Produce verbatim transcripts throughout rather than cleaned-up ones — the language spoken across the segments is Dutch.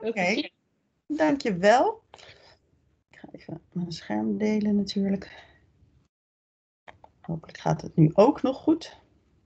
Veel Oké, plezier. dankjewel. Ik ga even mijn scherm delen natuurlijk. Hopelijk gaat het nu ook nog goed.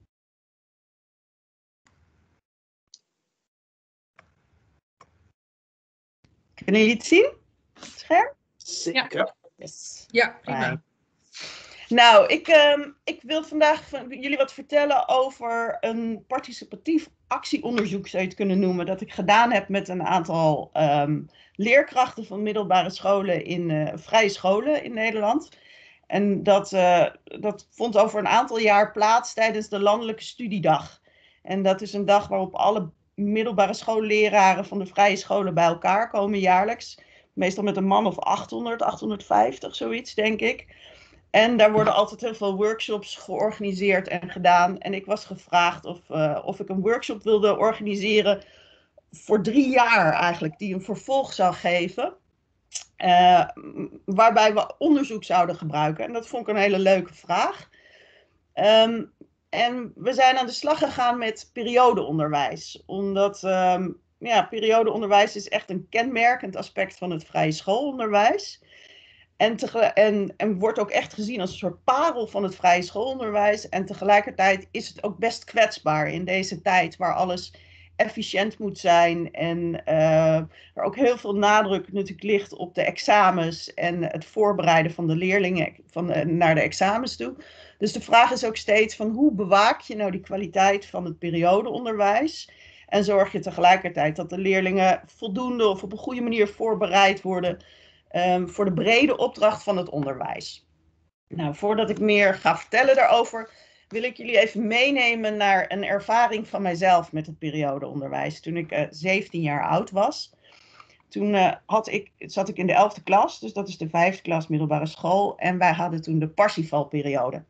Kunnen jullie het zien? Het scherm? Zeker. Yes. Ja, prima. Fijn. Nou, ik, uh, ik wil vandaag van jullie wat vertellen over een participatief actieonderzoek, zou je het kunnen noemen, dat ik gedaan heb met een aantal um, leerkrachten van middelbare scholen in uh, vrije scholen in Nederland. En dat, uh, dat vond over een aantal jaar plaats tijdens de landelijke studiedag. En dat is een dag waarop alle middelbare schoolleraren van de vrije scholen bij elkaar komen jaarlijks. Meestal met een man of achthonderd, achthonderdvijftig, zoiets denk ik. En daar worden altijd heel veel workshops georganiseerd en gedaan. En ik was gevraagd of, uh, of ik een workshop wilde organiseren voor drie jaar eigenlijk, die een vervolg zou geven. Uh, waarbij we onderzoek zouden gebruiken. En dat vond ik een hele leuke vraag. Um, en we zijn aan de slag gegaan met periodeonderwijs. Omdat um, ja, periodeonderwijs is echt een kenmerkend aspect van het vrije schoolonderwijs. En, en, en wordt ook echt gezien als een soort parel van het vrije schoolonderwijs. En tegelijkertijd is het ook best kwetsbaar in deze tijd waar alles efficiënt moet zijn. En uh, er ook heel veel nadruk natuurlijk ligt op de examens en het voorbereiden van de leerlingen van de, naar de examens toe. Dus de vraag is ook steeds van hoe bewaak je nou die kwaliteit van het periodeonderwijs? En zorg je tegelijkertijd dat de leerlingen voldoende of op een goede manier voorbereid worden Um, voor de brede opdracht van het onderwijs. Nou, voordat ik meer ga vertellen daarover, wil ik jullie even meenemen naar een ervaring van mijzelf met het periodeonderwijs. Toen ik uh, zeventien jaar oud was, toen uh, had ik, zat ik in de elfde klas, dus dat is de vijfde klas middelbare school. En wij hadden toen de Parsifalperiode.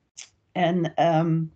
En um,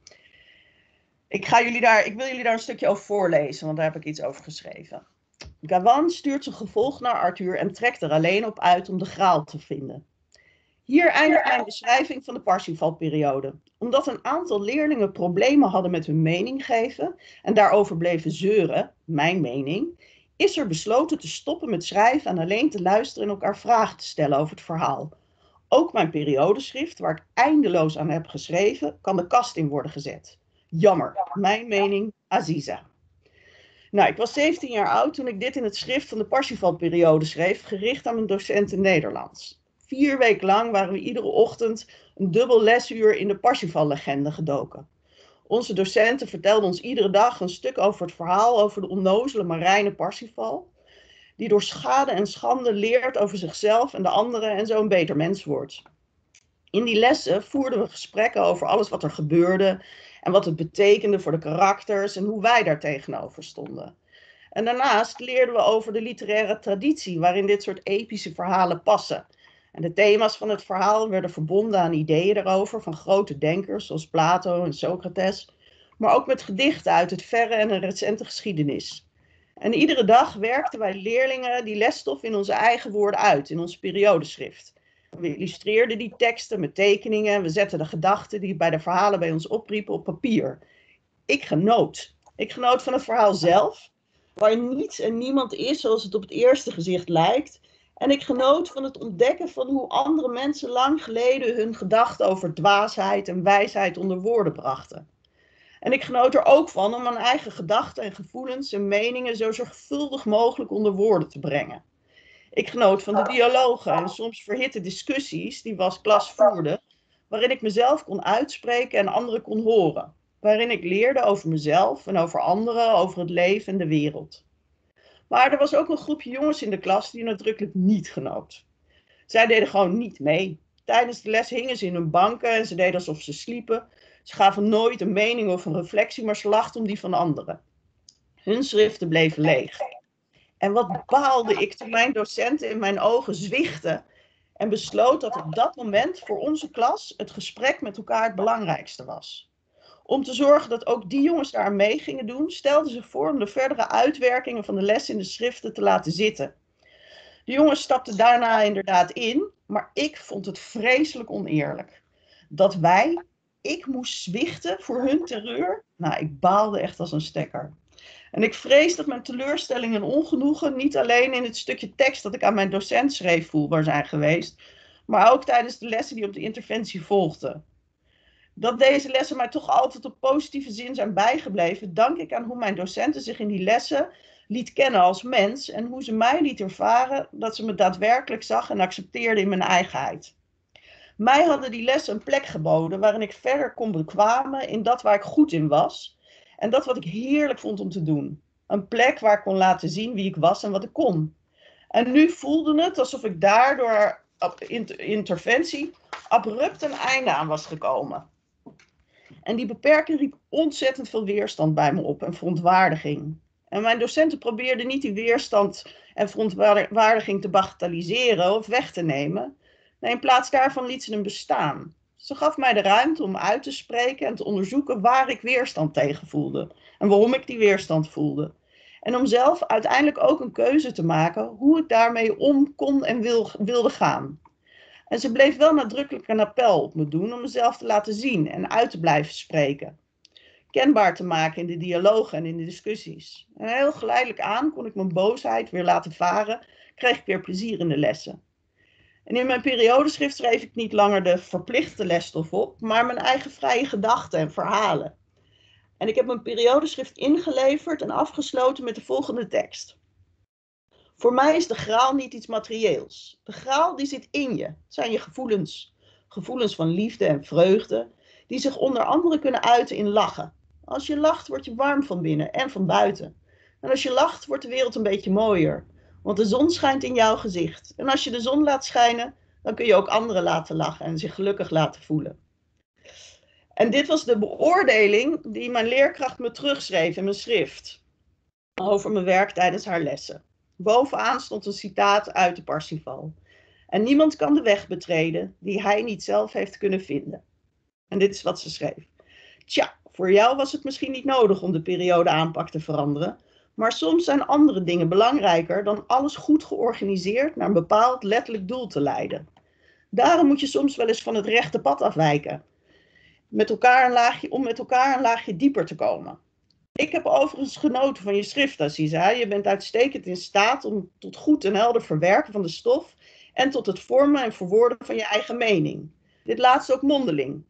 ik, ga jullie daar, ik wil jullie daar een stukje over voorlezen, want daar heb ik iets over geschreven. Gawain stuurt zijn gevolg naar Arthur en trekt er alleen op uit om de Graal te vinden. Hier eindigt mijn beschrijving van de Parsifalperiode. Omdat een aantal leerlingen problemen hadden met hun mening geven en daarover bleven zeuren, mijn mening, is er besloten te stoppen met schrijven en alleen te luisteren en elkaar vragen te stellen over het verhaal. Ook mijn periodeschrift, waar ik eindeloos aan heb geschreven, kan de kast in worden gezet. Jammer, mijn mening, Aziza. Nou, ik was zeventien jaar oud toen ik dit in het schrift van de Parsifalperiode schreef, gericht aan mijn docenten Nederlands. Vier weken lang waren we iedere ochtend een dubbel lesuur in de Parsifal-legende gedoken. Onze docenten vertelden ons iedere dag een stuk over het verhaal over de onnozele Marijne Parsifal, die door schade en schande leert over zichzelf en de anderen en zo een beter mens wordt. In die lessen voerden we gesprekken over alles wat er gebeurde en wat het betekende voor de karakters en hoe wij daar tegenover stonden. En daarnaast leerden we over de literaire traditie waarin dit soort epische verhalen passen. En de thema's van het verhaal werden verbonden aan ideeën daarover van grote denkers zoals Plato en Socrates, maar ook met gedichten uit het verre en een recente geschiedenis. En iedere dag werkten wij leerlingen die lesstof in onze eigen woorden uit, in ons periodeschrift. We illustreerden die teksten met tekeningen en we zetten de gedachten die bij de verhalen bij ons opriepen op papier. Ik genoot. Ik genoot van het verhaal zelf, waar niets en niemand is zoals het op het eerste gezicht lijkt. En ik genoot van het ontdekken van hoe andere mensen lang geleden hun gedachten over dwaasheid en wijsheid onder woorden brachten. En ik genoot er ook van om mijn eigen gedachten en gevoelens en meningen zo zorgvuldig mogelijk onder woorden te brengen. Ik genoot van de dialogen en soms verhitte discussies die we als klas voerden, waarin ik mezelf kon uitspreken en anderen kon horen. Waarin ik leerde over mezelf en over anderen, over het leven en de wereld. Maar er was ook een groepje jongens in de klas die nadrukkelijk niet genoot. Zij deden gewoon niet mee. Tijdens de les hingen ze in hun banken en ze deden alsof ze sliepen. Ze gaven nooit een mening of een reflectie, maar ze lachten om die van anderen. Hun schriften bleven leeg. En wat baalde ik toen mijn docenten in mijn ogen zwichtten en besloot dat op dat moment voor onze klas het gesprek met elkaar het belangrijkste was. Om te zorgen dat ook die jongens daar mee gingen doen, stelden ze voor om de verdere uitwerkingen van de les in de schriften te laten zitten. De jongens stapten daarna inderdaad in, maar ik vond het vreselijk oneerlijk. Dat wij, ik moest zwichten voor hun terreur, nou, ik baalde echt als een stekker. En ik vrees dat mijn teleurstelling en ongenoegen niet alleen in het stukje tekst dat ik aan mijn docent schreef voelbaar zijn geweest, maar ook tijdens de lessen die op de interventie volgden. Dat deze lessen mij toch altijd op positieve zin zijn bijgebleven, dank ik aan hoe mijn docenten zich in die lessen liet kennen als mens en hoe ze mij liet ervaren dat ze me daadwerkelijk zag en accepteerde in mijn eigenheid. Mij hadden die lessen een plek geboden waarin ik verder kon bekwamen in dat waar ik goed in was en dat wat ik heerlijk vond om te doen. Een plek waar ik kon laten zien wie ik was en wat ik kon. En nu voelde het alsof ik daardoor op interventie abrupt een einde aan was gekomen. En die beperking riep ontzettend veel weerstand bij me op en verontwaardiging. En mijn docenten probeerden niet die weerstand en verontwaardiging te bagatelliseren of weg te nemen. Nee, in plaats daarvan liet ze hem bestaan. Ze gaf mij de ruimte om uit te spreken en te onderzoeken waar ik weerstand tegen voelde. En waarom ik die weerstand voelde. En om zelf uiteindelijk ook een keuze te maken hoe ik daarmee om kon en wil, wilde gaan. En ze bleef wel nadrukkelijk een appel op me doen om mezelf te laten zien en uit te blijven spreken. Kenbaar te maken in de dialogen en in de discussies. En heel geleidelijk aan kon ik mijn boosheid weer laten varen, kreeg ik weer plezier in de lessen. En in mijn periodeschrift schreef ik niet langer de verplichte lesstof op, maar mijn eigen vrije gedachten en verhalen. En ik heb mijn periodeschrift ingeleverd en afgesloten met de volgende tekst. Voor mij is de graal niet iets materieels. De graal die zit in je. Het zijn je gevoelens. Gevoelens van liefde en vreugde, die zich onder andere kunnen uiten in lachen. Als je lacht, word je warm van binnen en van buiten. En als je lacht, wordt de wereld een beetje mooier. Want de zon schijnt in jouw gezicht. En als je de zon laat schijnen, dan kun je ook anderen laten lachen en zich gelukkig laten voelen. En dit was de beoordeling die mijn leerkracht me terugschreef in mijn schrift. Over mijn werk tijdens haar lessen. Bovenaan stond een citaat uit de Parsifal. En niemand kan de weg betreden die hij niet zelf heeft kunnen vinden. En dit is wat ze schreef. Tja, voor jou was het misschien niet nodig om de periode aanpak te veranderen. Maar soms zijn andere dingen belangrijker dan alles goed georganiseerd naar een bepaald letterlijk doel te leiden. Daarom moet je soms wel eens van het rechte pad afwijken. Met elkaar een laagje, om met elkaar een laagje dieper te komen. Ik heb overigens genoten van je schrift, Aziza. Je bent uitstekend in staat om tot goed en helder verwerken van de stof en tot het vormen en verwoorden van je eigen mening. Dit laatste ook mondeling.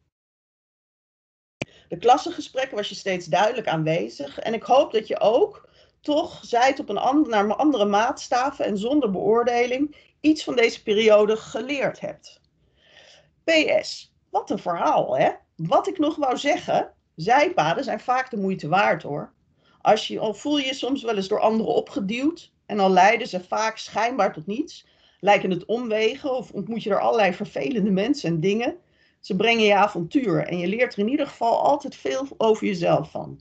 De klassengesprekken was je steeds duidelijk aanwezig en ik hoop dat je ook toch, zij het op een andere, naar andere maatstaven en zonder beoordeling, iets van deze periode geleerd hebt. P S. Wat een verhaal, hè? Wat ik nog wou zeggen, zijpaden zijn vaak de moeite waard, hoor. Als je, al voel je je soms wel eens door anderen opgeduwd en al leiden ze vaak schijnbaar tot niets, lijken het omwegen of ontmoet je er allerlei vervelende mensen en dingen. Ze brengen je avontuur en je leert er in ieder geval altijd veel over jezelf van.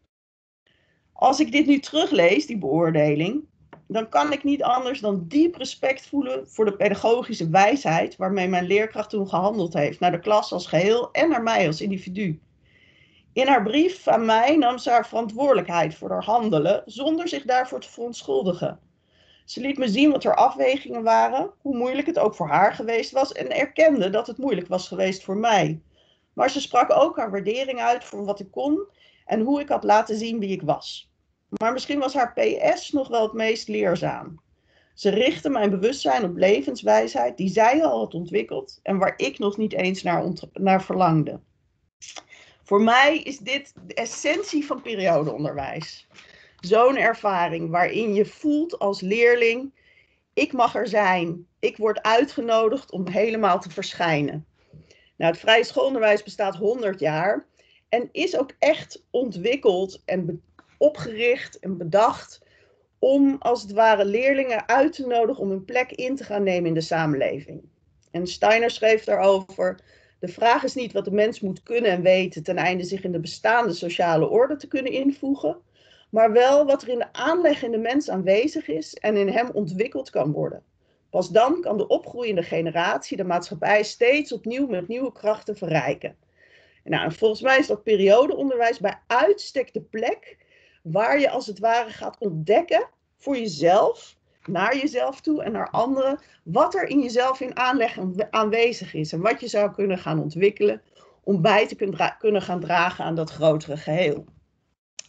Als ik dit nu teruglees, die beoordeling, dan kan ik niet anders dan diep respect voelen voor de pedagogische wijsheid waarmee mijn leerkracht toen gehandeld heeft, naar de klas als geheel en naar mij als individu. In haar brief aan mij nam ze haar verantwoordelijkheid voor haar handelen, zonder zich daarvoor te verontschuldigen. Ze liet me zien wat haar afwegingen waren, hoe moeilijk het ook voor haar geweest was en erkende dat het moeilijk was geweest voor mij. Maar ze sprak ook haar waardering uit voor wat ik kon en hoe ik had laten zien wie ik was. Maar misschien was haar P S nog wel het meest leerzaam. Ze richtte mijn bewustzijn op levenswijsheid die zij al had ontwikkeld en waar ik nog niet eens naar, naar verlangde. Voor mij is dit de essentie van periodeonderwijs. Zo'n ervaring waarin je voelt als leerling, ik mag er zijn, ik word uitgenodigd om helemaal te verschijnen. Nou, het vrije schoolonderwijs bestaat honderd jaar en is ook echt ontwikkeld en opgericht en bedacht om als het ware leerlingen uit te nodigen om een plek in te gaan nemen in de samenleving. En Steiner schreef daarover: de vraag is niet wat de mens moet kunnen en weten ten einde zich in de bestaande sociale orde te kunnen invoegen, maar wel wat er in de aanleg in de mens aanwezig is en in hem ontwikkeld kan worden. Pas dan kan de opgroeiende generatie de maatschappij steeds opnieuw met nieuwe krachten verrijken. Nou, en volgens mij is dat periodeonderwijs bij uitstek de plek waar je als het ware gaat ontdekken voor jezelf, naar jezelf toe en naar anderen, wat er in jezelf in aanleg aanwezig is en wat je zou kunnen gaan ontwikkelen om bij te kunnen gaan dragen aan dat grotere geheel.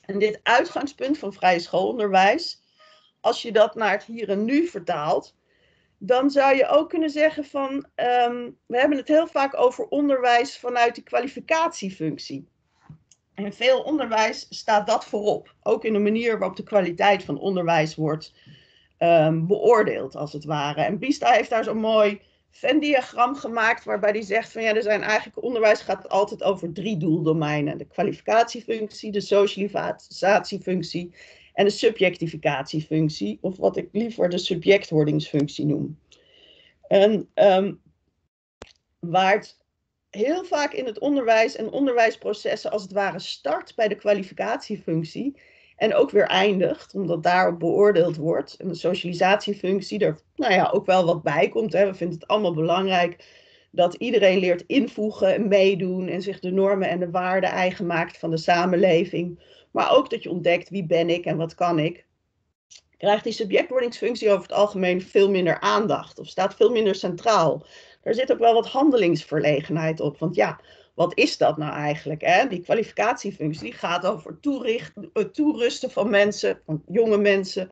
En dit uitgangspunt van vrije schoolonderwijs, als je dat naar het hier en nu vertaalt, dan zou je ook kunnen zeggen van, um, we hebben het heel vaak over onderwijs vanuit de kwalificatiefunctie. In veel onderwijs staat dat voorop. Ook in de manier waarop de kwaliteit van onderwijs wordt um, beoordeeld, als het ware. En Bista heeft daar zo'n mooi Venn-diagram gemaakt, waarbij hij zegt van ja, er zijn eigenlijk, onderwijs gaat altijd over drie doeldomeinen. De kwalificatiefunctie, de socialisatiefunctie en de subjectificatiefunctie, of wat ik liever de subjectwordingsfunctie noem. En um, waar het heel vaak in het onderwijs en onderwijsprocessen als het ware start bij de kwalificatiefunctie en ook weer eindigt, omdat daarop beoordeeld wordt. En de socialisatiefunctie er nou ja, ook wel wat bij komt. Hè. We vinden het allemaal belangrijk dat iedereen leert invoegen en meedoen en zich de normen en de waarden eigen maakt van de samenleving. Maar ook dat je ontdekt wie ben ik en wat kan ik. Krijgt die subjectwordingsfunctie over het algemeen veel minder aandacht of staat veel minder centraal. Daar zit ook wel wat handelingsverlegenheid op. Want ja, wat is dat nou eigenlijk? Hè? Die kwalificatiefunctie gaat over toericht, toerusten van mensen, van jonge mensen,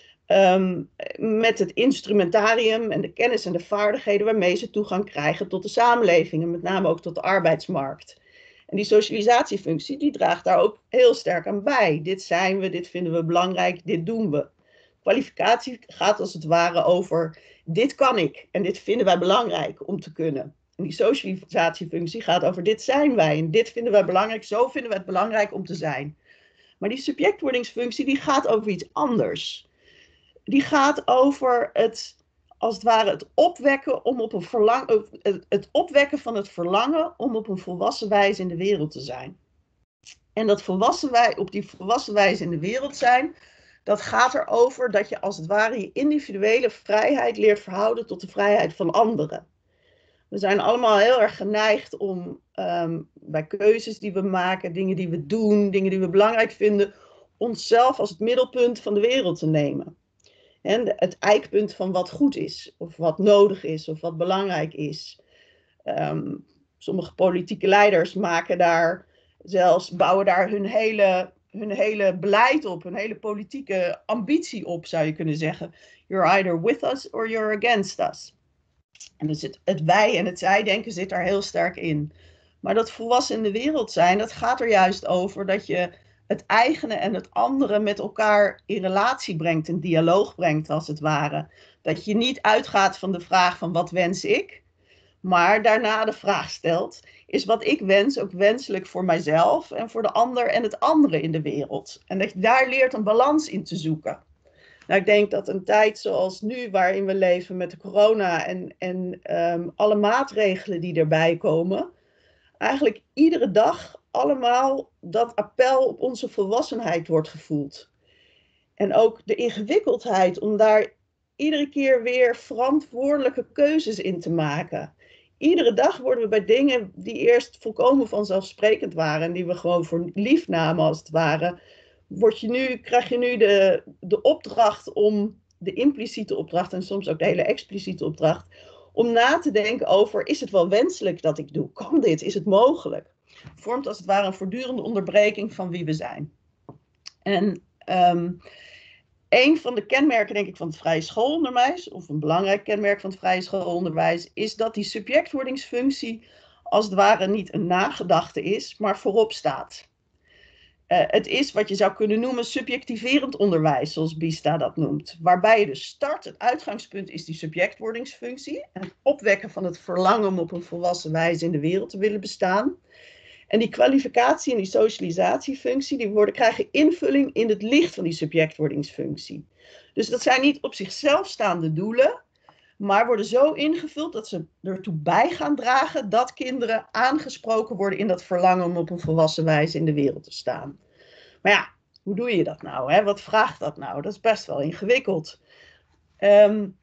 um, met het instrumentarium en de kennis en de vaardigheden waarmee ze toegang krijgen tot de samenleving en met name ook tot de arbeidsmarkt. En die socialisatiefunctie die draagt daar ook heel sterk aan bij. Dit zijn we, dit vinden we belangrijk, dit doen we. Kwalificatie gaat als het ware over dit kan ik en dit vinden wij belangrijk om te kunnen. En die socialisatiefunctie gaat over dit zijn wij en dit vinden wij belangrijk, zo vinden we het belangrijk om te zijn. Maar die subjectwordingsfunctie die gaat over iets anders. Die gaat over het, als het ware, het opwekken, om op een verlang, het opwekken van het verlangen om op een volwassen wijze in de wereld te zijn. En dat volwassen wij, op die volwassen wijze in de wereld zijn, dat gaat erover dat je als het ware je individuele vrijheid leert verhouden tot de vrijheid van anderen. We zijn allemaal heel erg geneigd om um, bij keuzes die we maken, dingen die we doen, dingen die we belangrijk vinden, onszelf als het middelpunt van de wereld te nemen. En het eikpunt van wat goed is, of wat nodig is, of wat belangrijk is. Um, sommige politieke leiders maken daar zelfs, bouwen daar hun hele, hun hele beleid op, hun hele politieke ambitie op, zou je kunnen zeggen. You're either with us or you're against us. En dus het, het wij en het zij denken zit daar heel sterk in. Maar dat volwassen in de wereld zijn, dat gaat er juist over dat je het eigene en het andere met elkaar in relatie brengt, in dialoog brengt als het ware. Dat je niet uitgaat van de vraag van wat wens ik, maar daarna de vraag stelt, is wat ik wens ook wenselijk voor mijzelf en voor de ander en het andere in de wereld. En dat je daar leert een balans in te zoeken. Nou, ik denk dat een tijd zoals nu, waarin we leven met de corona en, en um, alle maatregelen die erbij komen, eigenlijk iedere dag allemaal dat appel op onze volwassenheid wordt gevoeld. En ook de ingewikkeldheid om daar iedere keer weer verantwoordelijke keuzes in te maken. Iedere dag worden we bij dingen die eerst volkomen vanzelfsprekend waren en die we gewoon voor lief namen als het ware, word je nu, krijg je nu de, de opdracht om, de impliciete opdracht en soms ook de hele expliciete opdracht, om na te denken over, is het wel wenselijk dat ik doe? Kan dit? Is het mogelijk? Vormt als het ware een voortdurende onderbreking van wie we zijn. En um, een van de kenmerken, denk ik, van het vrije schoolonderwijs, of een belangrijk kenmerk van het vrije schoolonderwijs, is dat die subjectwordingsfunctie als het ware niet een nagedachte is, maar voorop staat. Uh, het is wat je zou kunnen noemen subjectiverend onderwijs, zoals Bista dat noemt. Waarbij de start, het uitgangspunt is die subjectwordingsfunctie. En het opwekken van het verlangen om op een volwassen wijze in de wereld te willen bestaan. En die kwalificatie en die socialisatiefunctie, die worden, krijgen invulling in het licht van die subjectwordingsfunctie. Dus dat zijn niet op zichzelf staande doelen, maar worden zo ingevuld dat ze ertoe bij gaan dragen dat kinderen aangesproken worden in dat verlangen om op een volwassen wijze in de wereld te staan. Maar ja, hoe doe je dat nou? Hè? Wat vraagt dat nou? Dat is best wel ingewikkeld. Um,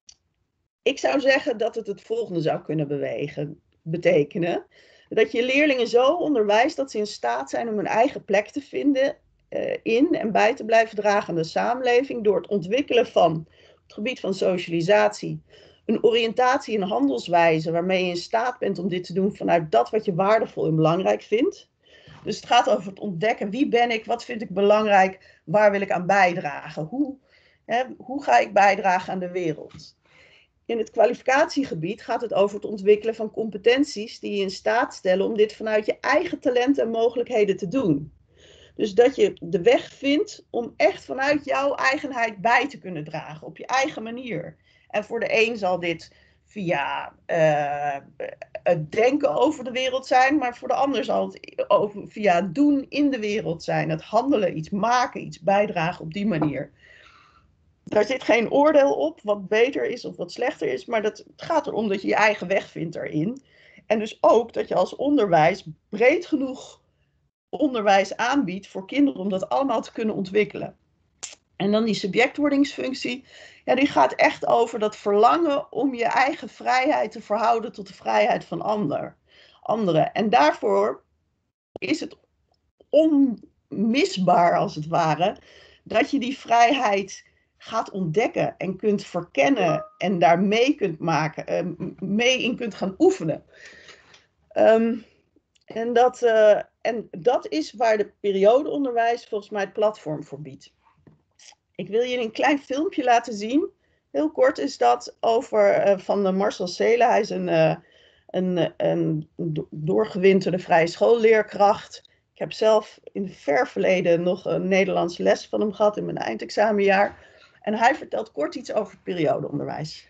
ik zou zeggen dat het het volgende zou kunnen bewegen, betekenen. Dat je leerlingen zo onderwijst dat ze in staat zijn om hun eigen plek te vinden uh, in en bij te blijven dragen aan de samenleving door het ontwikkelen van, op het gebied van socialisatie, een oriëntatie en handelswijze waarmee je in staat bent om dit te doen vanuit dat wat je waardevol en belangrijk vindt. Dus het gaat over het ontdekken, wie ben ik, wat vind ik belangrijk, waar wil ik aan bijdragen, hoe, hè, hoe ga ik bijdragen aan de wereld. In het kwalificatiegebied gaat het over het ontwikkelen van competenties die je in staat stellen om dit vanuit je eigen talenten en mogelijkheden te doen. Dus dat je de weg vindt om echt vanuit jouw eigenheid bij te kunnen dragen, op je eigen manier. En voor de een zal dit via uh, het denken over de wereld zijn, maar voor de ander zal het over, via het doen in de wereld zijn. Het handelen, iets maken, iets bijdragen op die manier. Daar zit geen oordeel op wat beter is of wat slechter is, maar dat, het gaat erom dat je je eigen weg vindt erin. En dus ook dat je als onderwijs breed genoeg onderwijs aanbiedt voor kinderen om dat allemaal te kunnen ontwikkelen. En dan die subjectwordingsfunctie, ja, die gaat echt over dat verlangen om je eigen vrijheid te verhouden tot de vrijheid van ander, anderen. En daarvoor is het onmisbaar, als het ware, dat je die vrijheid gaat ontdekken en kunt verkennen en daar mee kunt maken, uh, mee in kunt gaan oefenen. Um, en, dat, uh, en dat is waar de periodeonderwijs volgens mij het platform voor biedt. Ik wil je een klein filmpje laten zien. Heel kort is dat over uh, van uh, Marcel Seelen. Hij is een, uh, een, een doorgewinterde vrije schoolleerkracht. Ik heb zelf in het ver verleden nog een Nederlandse les van hem gehad in mijn eindexamenjaar. En hij vertelt kort iets over het periodeonderwijs.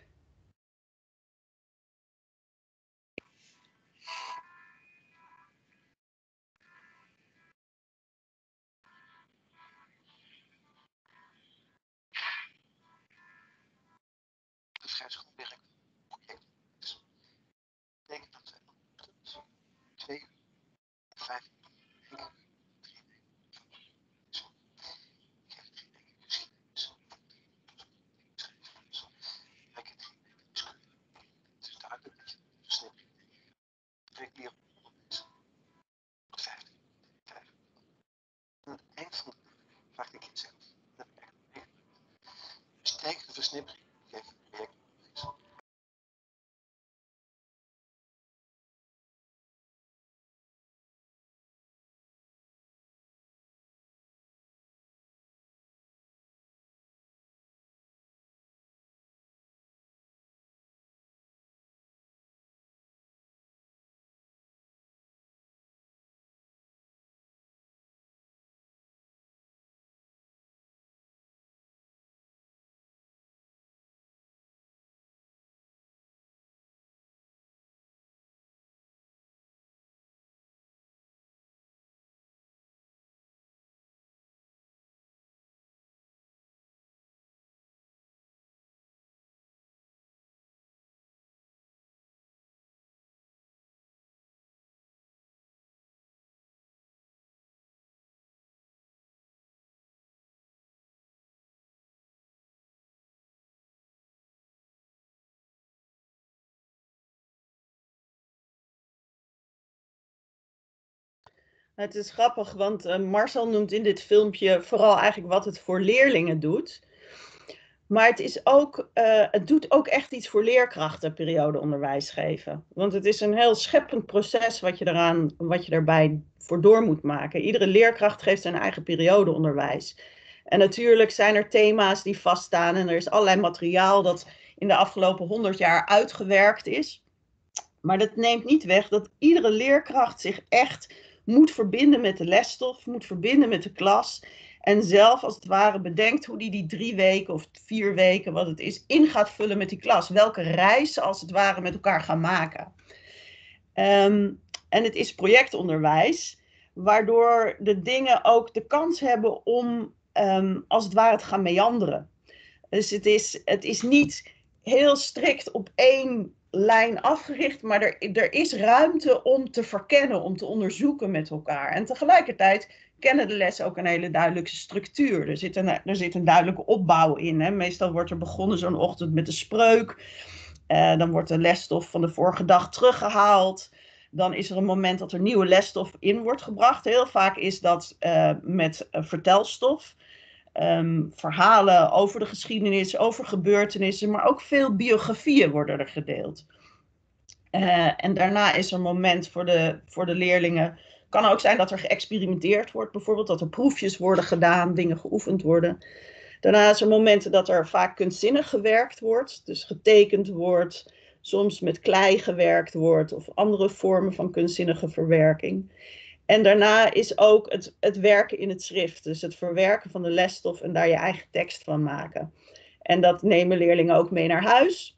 De schrijfschoolwerk project is. Dat betekent dat we twee uur, vijf uur, drie weken, drie weken, zo. Ik heb drie weken geschiedenis, ik heb drie weken wiskunde. Het is duidelijk dat je een versnippering hebt. Ik leer honderd mensen, honderdvijftig, vijf. Aan het eind van de dag vraag ik het zelf. Dat heb ik echt meegemaakt. Dus tegen de versnippering geef ik een project. Het is grappig, want uh, Marcel noemt in dit filmpje vooral eigenlijk wat het voor leerlingen doet. Maar het, is ook, uh, het doet ook echt iets voor leerkrachten, periodeonderwijs geven. Want het is een heel scheppend proces wat je, eraan, wat je daarbij voor door moet maken. Iedere leerkracht geeft zijn eigen periodeonderwijs. En natuurlijk zijn er thema's die vaststaan en er is allerlei materiaal dat in de afgelopen honderd jaar uitgewerkt is. Maar dat neemt niet weg dat iedere leerkracht zich echt moet verbinden met de lesstof, moet verbinden met de klas. En zelf als het ware bedenkt hoe die die drie weken of vier weken, wat het is, in gaat vullen met die klas. Welke reis ze als het ware met elkaar gaan maken. Um, en het is projectonderwijs, waardoor de dingen ook de kans hebben om um, als het ware te gaan meanderen. Dus het is, het is niet heel strikt op één lijn afgericht, maar er, er is ruimte om te verkennen, om te onderzoeken met elkaar. En tegelijkertijd kennen de lessen ook een hele duidelijke structuur. Er zit een, er zit een duidelijke opbouw in. Hè. Meestal wordt er begonnen zo'n ochtend met een spreuk. Uh, dan wordt de lesstof van de vorige dag teruggehaald. Dan is er een moment dat er nieuwe lesstof in wordt gebracht. Heel vaak is dat uh, met uh, vertelstof. Um, verhalen over de geschiedenis, over gebeurtenissen, maar ook veel biografieën worden er gedeeld. Uh, en daarna is er een moment voor de, voor de leerlingen kan ook zijn dat er geëxperimenteerd wordt, bijvoorbeeld dat er proefjes worden gedaan, dingen geoefend worden. Daarna is er momenten dat er vaak kunstzinnig gewerkt wordt, dus getekend wordt, soms met klei gewerkt wordt of andere vormen van kunstzinnige verwerking. En daarna is ook het, het werken in het schrift, dus het verwerken van de lesstof en daar je eigen tekst van maken. En dat nemen leerlingen ook mee naar huis.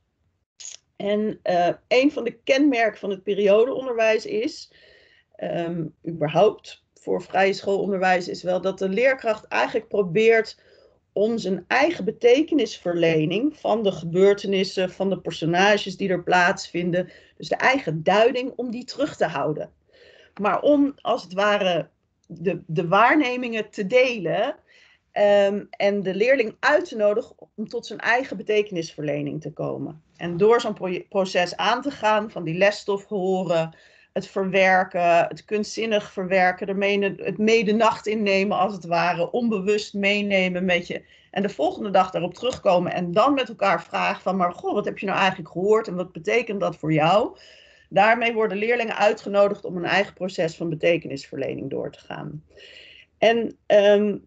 En uh, een van de kenmerken van het periodeonderwijs is, um, überhaupt voor vrije schoolonderwijs, is wel dat de leerkracht eigenlijk probeert om zijn eigen betekenisverlening van de gebeurtenissen, van de personages die er plaatsvinden, dus de eigen duiding, om die terug te houden. Maar om, als het ware, de, de waarnemingen te delen um, en de leerling uit te nodigen om tot zijn eigen betekenisverlening te komen. En door zo'n pro proces aan te gaan, van die lesstof horen, het verwerken, het kunstzinnig verwerken, ermee het mee de nacht innemen als het ware, onbewust meenemen met je. En de volgende dag daarop terugkomen en dan met elkaar vragen van, maar goh, wat heb je nou eigenlijk gehoord en wat betekent dat voor jou? Daarmee worden leerlingen uitgenodigd om een eigen proces van betekenisverlening door te gaan. En um,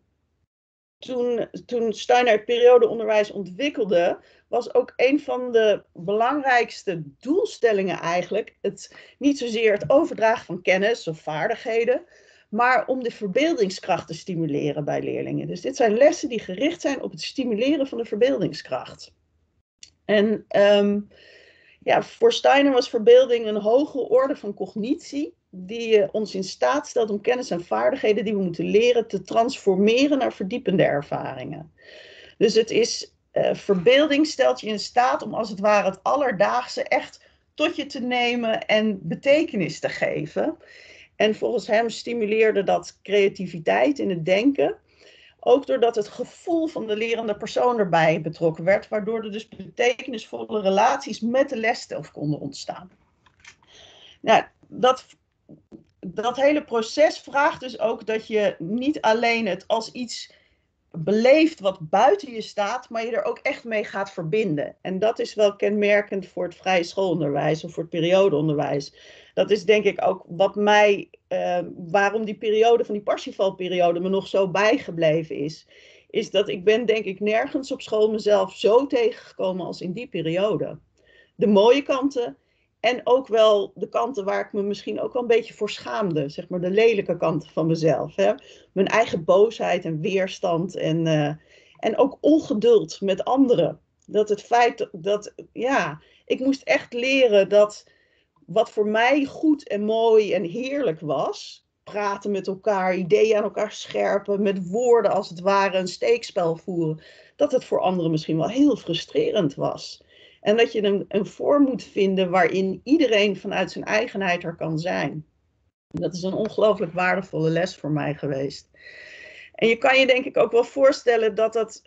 toen, toen Steiner het periodeonderwijs ontwikkelde, was ook een van de belangrijkste doelstellingen eigenlijk het, niet zozeer het overdragen van kennis of vaardigheden, maar om de verbeeldingskracht te stimuleren bij leerlingen. Dus dit zijn lessen die gericht zijn op het stimuleren van de verbeeldingskracht. En um, ja, voor Steiner was verbeelding een hoge orde van cognitie, die uh, ons in staat stelt om kennis en vaardigheden die we moeten leren te transformeren naar verdiepende ervaringen. Dus het is, uh, verbeelding stelt je in staat om als het ware het alledaagse echt tot je te nemen en betekenis te geven. En volgens hem stimuleerde dat creativiteit in het denken. Ook doordat het gevoel van de lerende persoon erbij betrokken werd, waardoor er dus betekenisvolle relaties met de lesstof konden ontstaan. Nou, dat, dat hele proces vraagt dus ook dat je niet alleen het als iets beleeft wat buiten je staat, maar je er ook echt mee gaat verbinden. En dat is wel kenmerkend voor het vrije schoolonderwijs of voor het periodeonderwijs. Dat is denk ik ook wat mij, uh, waarom die periode van die Parsifal-periode me nog zo bijgebleven is. Is dat ik ben denk ik nergens op school mezelf zo tegengekomen als in die periode. De mooie kanten en ook wel de kanten waar ik me misschien ook wel een beetje voor schaamde. Zeg maar de lelijke kanten van mezelf. Hè? Mijn eigen boosheid en weerstand en, uh, en ook ongeduld met anderen. Dat het feit dat, dat, ja, ik moest echt leren dat wat voor mij goed en mooi en heerlijk was, praten met elkaar, ideeën aan elkaar scherpen, met woorden als het ware een steekspel voeren, dat het voor anderen misschien wel heel frustrerend was. En dat je een, een vorm moet vinden waarin iedereen vanuit zijn eigenheid er kan zijn. En dat is een ongelooflijk waardevolle les voor mij geweest. En je kan je denk ik ook wel voorstellen dat dat,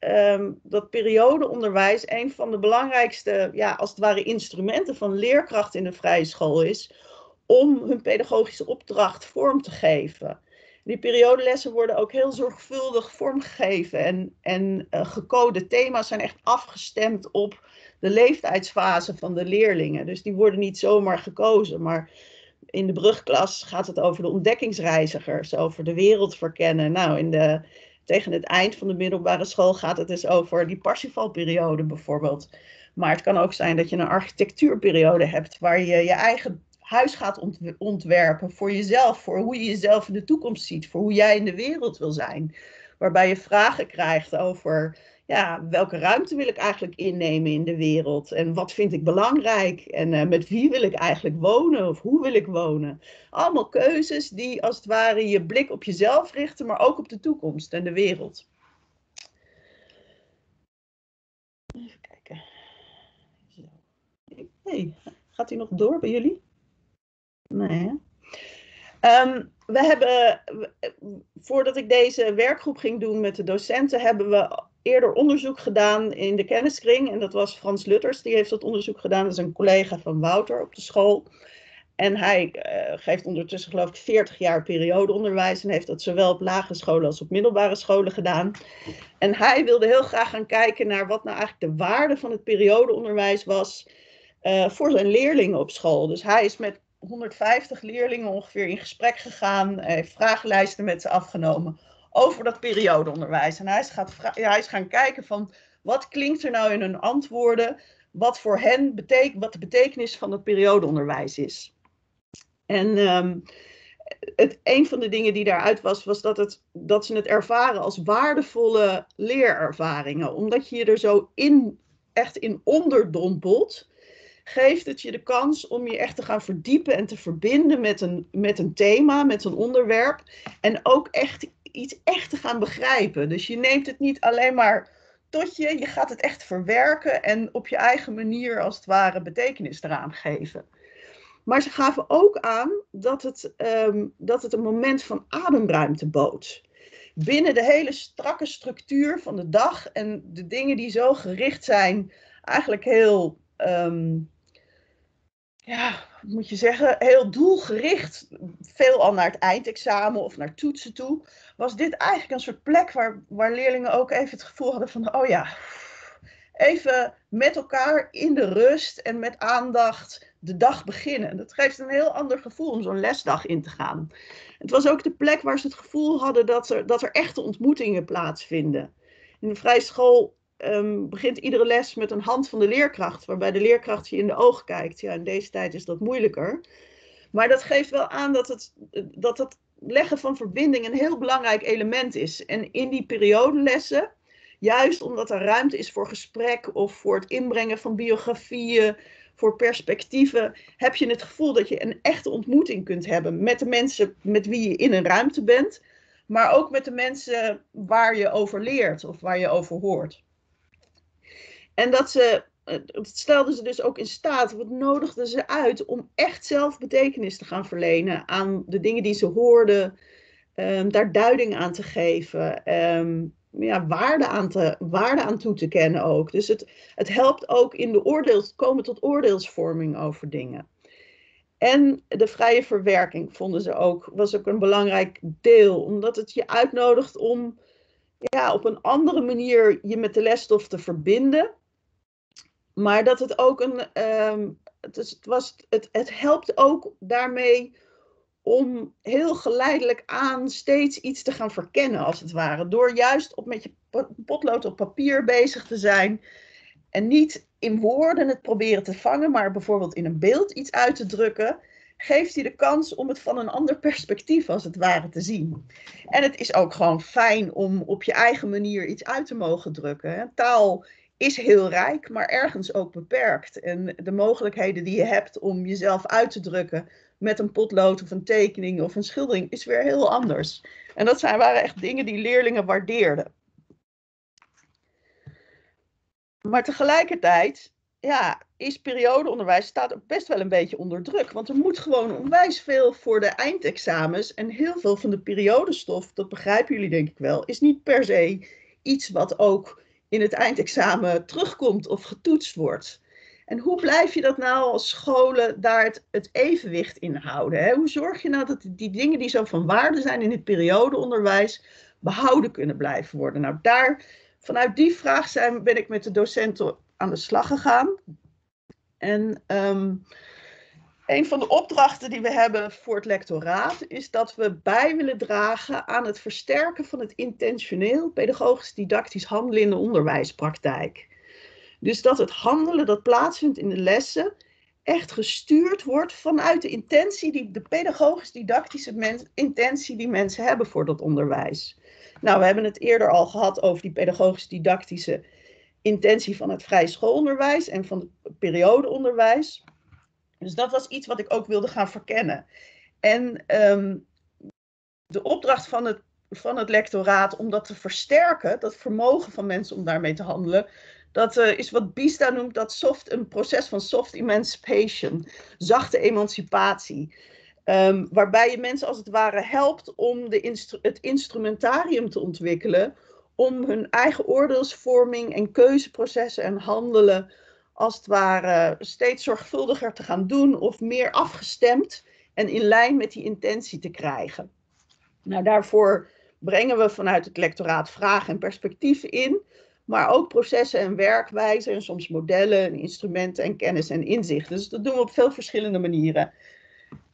um, dat periodeonderwijs een van de belangrijkste, ja, als het ware instrumenten van leerkracht in de vrije school is, om hun pedagogische opdracht vorm te geven. Die periodelessen worden ook heel zorgvuldig vormgegeven en, en uh, gecode thema's zijn echt afgestemd op de leeftijdsfase van de leerlingen. Dus die worden niet zomaar gekozen, maar in de brugklas gaat het over de ontdekkingsreizigers, over de wereld verkennen. Nou, in de, tegen het eind van de middelbare school gaat het dus over die Parsifal-periode bijvoorbeeld. Maar het kan ook zijn dat je een architectuurperiode hebt waar je je eigen huis gaat ontwerpen voor jezelf, voor hoe je jezelf in de toekomst ziet, voor hoe jij in de wereld wil zijn. Waarbij je vragen krijgt over, ja, welke ruimte wil ik eigenlijk innemen in de wereld? En wat vind ik belangrijk? En uh, met wie wil ik eigenlijk wonen? Of hoe wil ik wonen? Allemaal keuzes die als het ware je blik op jezelf richten, maar ook op de toekomst en de wereld. Even kijken. Zo. Hey, gaat hij nog door bij jullie? Nee, hè? Um, we hebben, voordat ik deze werkgroep ging doen met de docenten, hebben we eerder onderzoek gedaan in de kenniskring. En dat was Frans Lutters, die heeft dat onderzoek gedaan. Dat is een collega van Wouter op de school. En hij uh, geeft ondertussen geloof ik veertig jaar periodeonderwijs. En heeft dat zowel op lagere scholen als op middelbare scholen gedaan. En hij wilde heel graag gaan kijken naar wat nou eigenlijk de waarde van het periodeonderwijs was uh, voor zijn leerlingen op school. Dus hij is met honderdvijftig leerlingen ongeveer in gesprek gegaan, heeft vragenlijsten met ze afgenomen over dat periodeonderwijs. En hij is, gaat, ja, hij is gaan kijken van wat klinkt er nou in hun antwoorden, wat voor hen betekent, wat de betekenis van het periodeonderwijs is. En um, het, een van de dingen die daaruit was, was dat, het, dat ze het ervaren als waardevolle leerervaringen. Omdat je je er zo in, echt in onderdompelt, geeft het je de kans om je echt te gaan verdiepen en te verbinden met een, met een thema, met een onderwerp. En ook echt iets echt te gaan begrijpen. Dus je neemt het niet alleen maar tot je, je gaat het echt verwerken en op je eigen manier als het ware betekenis eraan geven. Maar ze gaven ook aan dat het, um, dat het een moment van ademruimte bood. Binnen de hele strakke structuur van de dag en de dingen die zo gericht zijn, eigenlijk heel, um, ja, wat moet je zeggen, heel doelgericht, veelal naar het eindexamen of naar toetsen toe, was dit eigenlijk een soort plek waar, waar leerlingen ook even het gevoel hadden van, oh ja, even met elkaar in de rust en met aandacht de dag beginnen. Dat geeft een heel ander gevoel om zo'n lesdag in te gaan. Het was ook de plek waar ze het gevoel hadden dat er, dat er echte ontmoetingen plaatsvinden. In de vrije school um, begint iedere les met een hand van de leerkracht, waarbij de leerkracht je in de ogen kijkt. Ja, in deze tijd is dat moeilijker. Maar dat geeft wel aan dat het, dat het leggen van verbinding een heel belangrijk element is. En in die periodelessen, juist omdat er ruimte is voor gesprek of voor het inbrengen van biografieën, voor perspectieven, heb je het gevoel dat je een echte ontmoeting kunt hebben met de mensen met wie je in een ruimte bent, maar ook met de mensen waar je over leert of waar je over hoort. En dat ze, dat stelden ze dus ook in staat, wat nodigden ze uit om echt zelf betekenis te gaan verlenen aan de dingen die ze hoorden, um, daar duiding aan te geven, um, ja, waarde, aan te, waarde aan toe te kennen ook. Dus het, het helpt ook in de oordeels, komen tot oordeelsvorming over dingen. En de vrije verwerking vonden ze ook, was ook een belangrijk deel, omdat het je uitnodigt om ja, op een andere manier je met de lesstof te verbinden. Maar dat het ook een, um, het, is, het, was, het, het helpt ook daarmee om heel geleidelijk aan steeds iets te gaan verkennen, als het ware. Door juist op met je potlood op papier bezig te zijn en niet in woorden het proberen te vangen, maar bijvoorbeeld in een beeld iets uit te drukken, geeft hij de kans om het van een ander perspectief, als het ware, te zien. En het is ook gewoon fijn om op je eigen manier iets uit te mogen drukken. Taal is heel rijk, maar ergens ook beperkt. En de mogelijkheden die je hebt om jezelf uit te drukken met een potlood of een tekening of een schildering is weer heel anders. En dat zijn, waren echt dingen die leerlingen waardeerden. Maar tegelijkertijd, ja, is periodeonderwijs staat ook best wel een beetje onder druk. Want er moet gewoon onwijs veel voor de eindexamens. En heel veel van de periodestof, dat begrijpen jullie denk ik wel, is niet per se iets wat ook in het eindexamen terugkomt of getoetst wordt. En hoe blijf je dat nou als scholen daar het, het evenwicht in houden? Hè? Hoe zorg je nou dat die dingen die zo van waarde zijn in het periodeonderwijs behouden kunnen blijven worden? Nou, daar, vanuit die vraag zijn, ben ik met de docenten aan de slag gegaan. En um, een van de opdrachten die we hebben voor het lectoraat is dat we bij willen dragen aan het versterken van het intentioneel pedagogisch didactisch handelen in de onderwijspraktijk. Dus dat het handelen dat plaatsvindt in de lessen echt gestuurd wordt vanuit de intentie, die, de pedagogisch-didactische mens, intentie die mensen hebben voor dat onderwijs. Nou, we hebben het eerder al gehad over die pedagogisch-didactische intentie van het vrije schoolonderwijs en van het periodeonderwijs. Dus dat was iets wat ik ook wilde gaan verkennen. En um, de opdracht van het, van het lectoraat om dat te versterken, dat vermogen van mensen om daarmee te handelen, dat uh, is wat Biesta noemt dat soft, een proces van soft emancipation, zachte emancipatie. Um, waarbij je mensen als het ware helpt om de instru- het instrumentarium te ontwikkelen om hun eigen oordeelsvorming en keuzeprocessen en handelen als het ware steeds zorgvuldiger te gaan doen of meer afgestemd en in lijn met die intentie te krijgen. Nou, daarvoor brengen we vanuit het lectoraat vragen en perspectieven in, maar ook processen en werkwijzen en soms modellen en instrumenten en kennis en inzicht. Dus dat doen we op veel verschillende manieren.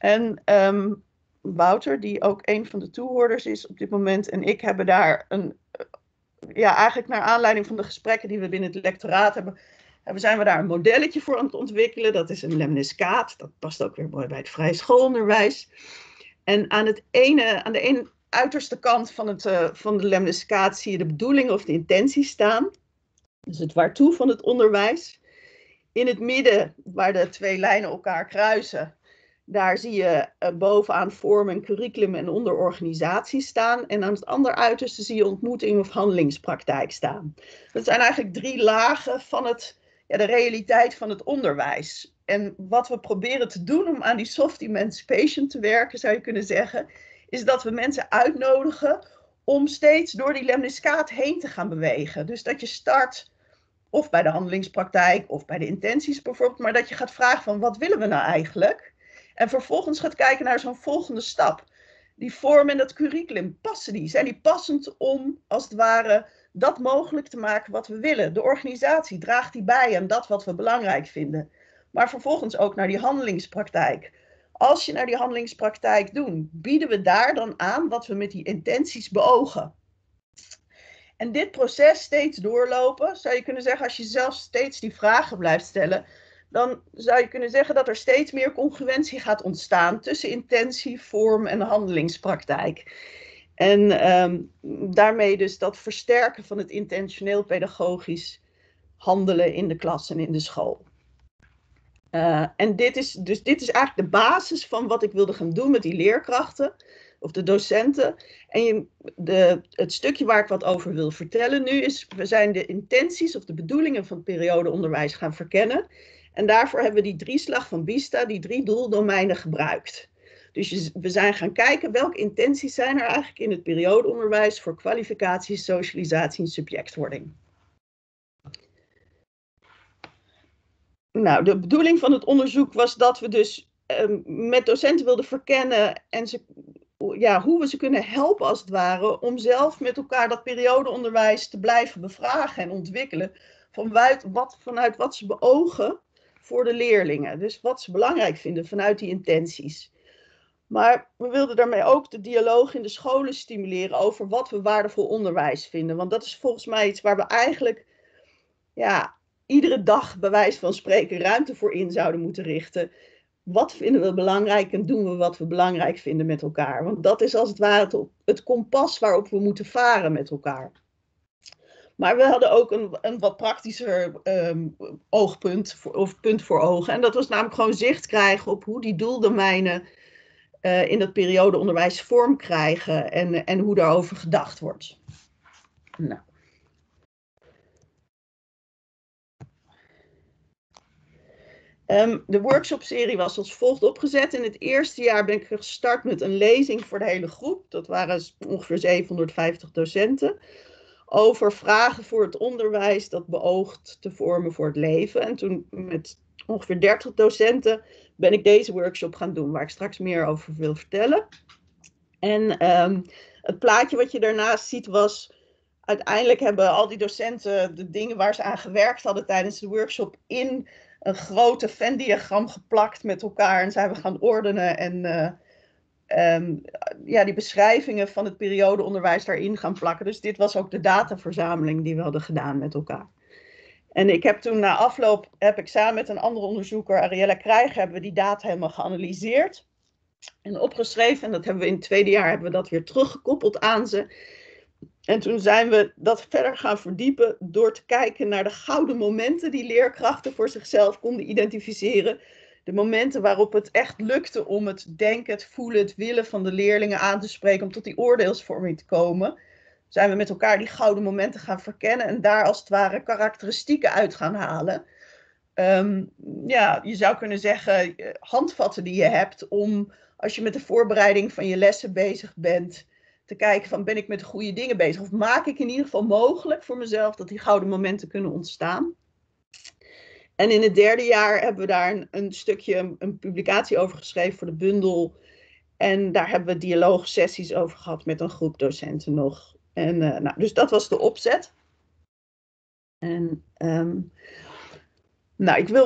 En um, Wouter, die ook een van de toehoorders is op dit moment, en ik hebben daar een, ja, eigenlijk naar aanleiding van de gesprekken die we binnen het lectoraat hebben, hebben zijn we daar een modelletje voor aan het ontwikkelen. Dat is een lemniscaat. Dat past ook weer mooi bij het vrije schoolonderwijs. En aan, het ene, aan de ene uiterste kant van, het, uh, van de lemniscaat zie je de bedoeling of de intentie staan. Dus het waartoe van het onderwijs. In het midden, waar de twee lijnen elkaar kruisen, daar zie je uh, bovenaan vorm en curriculum en onder organisatie staan. En aan het andere uiterste zie je ontmoeting of handelingspraktijk staan. Dat zijn eigenlijk drie lagen van het, ja, de realiteit van het onderwijs. En wat we proberen te doen om aan die soft emancipation te werken, zou je kunnen zeggen, is dat we mensen uitnodigen om steeds door die lemniscaat heen te gaan bewegen. Dus dat je start of bij de handelingspraktijk of bij de intenties bijvoorbeeld, maar dat je gaat vragen van wat willen we nou eigenlijk? En vervolgens gaat kijken naar zo'n volgende stap. Die vorm en dat curriculum, passen die? Zijn die passend om, als het ware, dat mogelijk te maken wat we willen? De organisatie, draagt die bij aan dat wat we belangrijk vinden? Maar vervolgens ook naar die handelingspraktijk. Als je naar die handelingspraktijk doet, bieden we daar dan aan wat we met die intenties beogen? En dit proces steeds doorlopen, zou je kunnen zeggen, als je zelf steeds die vragen blijft stellen, dan zou je kunnen zeggen dat er steeds meer congruentie gaat ontstaan tussen intentie, vorm en handelingspraktijk. En um, daarmee dus dat versterken van het intentioneel pedagogisch handelen in de klas en in de school. Uh, en dit is, dus dit is eigenlijk de basis van wat ik wilde gaan doen met die leerkrachten, of de docenten. En je, de, het stukje waar ik wat over wil vertellen nu is, we zijn de intenties of de bedoelingen van het periodeonderwijs gaan verkennen. En daarvoor hebben we die drieslag van BISTA, die drie doeldomeinen gebruikt. Dus je, we zijn gaan kijken welke intenties zijn er eigenlijk in het periodeonderwijs voor kwalificatie, socialisatie en subjectwording. Nou, de bedoeling van het onderzoek was dat we dus um, met docenten wilden verkennen en ze, ja, hoe we ze kunnen helpen als het ware om zelf met elkaar dat periodeonderwijs te blijven bevragen en ontwikkelen vanuit wat, vanuit wat ze beogen voor de leerlingen. Dus wat ze belangrijk vinden vanuit die intenties. Maar we wilden daarmee ook de dialoog in de scholen stimuleren over wat we waardevol onderwijs vinden. Want dat is volgens mij iets waar we eigenlijk, ja, iedere dag bij wijze van spreken ruimte voor in zouden moeten richten. Wat vinden we belangrijk en doen we wat we belangrijk vinden met elkaar? Want dat is als het ware het, het kompas waarop we moeten varen met elkaar. Maar we hadden ook een, een wat praktischer um, oogpunt voor, of punt voor ogen. En dat was namelijk gewoon zicht krijgen op hoe die doeldomeinen uh, in dat periodeonderwijs vorm krijgen en, en hoe daarover gedacht wordt. Nou. Um, de workshopserie was als volgt opgezet. In het eerste jaar ben ik gestart met een lezing voor de hele groep. Dat waren ongeveer zevenhonderdvijftig docenten. Over vragen voor het onderwijs dat beoogt te vormen voor het leven. En toen met ongeveer dertig docenten ben ik deze workshop gaan doen, waar ik straks meer over wil vertellen. En um, het plaatje wat je daarnaast ziet was, uiteindelijk hebben al die docenten de dingen waar ze aan gewerkt hadden tijdens de workshop in een grote Venn-diagram geplakt met elkaar. En zijn we gaan ordenen en uh, um, ja, die beschrijvingen van het periodeonderwijs daarin gaan plakken. Dus dit was ook de dataverzameling die we hadden gedaan met elkaar. En ik heb toen na afloop, heb ik samen met een andere onderzoeker, Ariella Krijger, hebben we die data helemaal geanalyseerd en opgeschreven. En dat hebben we in het tweede jaar hebben we dat weer teruggekoppeld aan ze. En toen zijn we dat verder gaan verdiepen door te kijken naar de gouden momenten die leerkrachten voor zichzelf konden identificeren. De momenten waarop het echt lukte om het denken, het voelen, het willen van de leerlingen aan te spreken, om tot die oordeelsvorming te komen. Zijn we met elkaar die gouden momenten gaan verkennen en daar als het ware karakteristieken uit gaan halen. Um, ja, je zou kunnen zeggen handvatten die je hebt om, als je met de voorbereiding van je lessen bezig bent, te kijken van, ben ik met de goede dingen bezig? Of maak ik in ieder geval mogelijk voor mezelf dat die gouden momenten kunnen ontstaan? En in het derde jaar hebben we daar een, een stukje, een, een publicatie over geschreven voor de bundel. En daar hebben we dialoogsessies over gehad met een groep docenten nog. En, uh, nou, dus dat was de opzet. En um, nou, ik wil wat